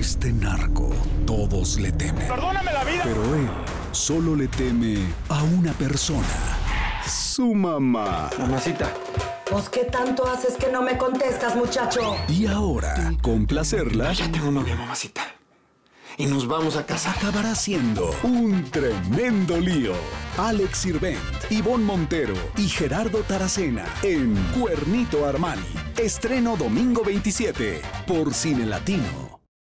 este narco, todos le temen. ¡Perdóname la vida! Pero él solo le teme a una persona: su mamá. Mamacita. Pues, ¿qué tanto haces que no me contestas, muchacho? Y ahora, complacerla, Ya tengo novia, mamacita. Y nos vamos a casar. acabará siendo un tremendo lío. Alex Sirvent, Ivonne Montero y Gerardo Taracena en Cuernito Armani. Estreno domingo 27 por Cine Latino.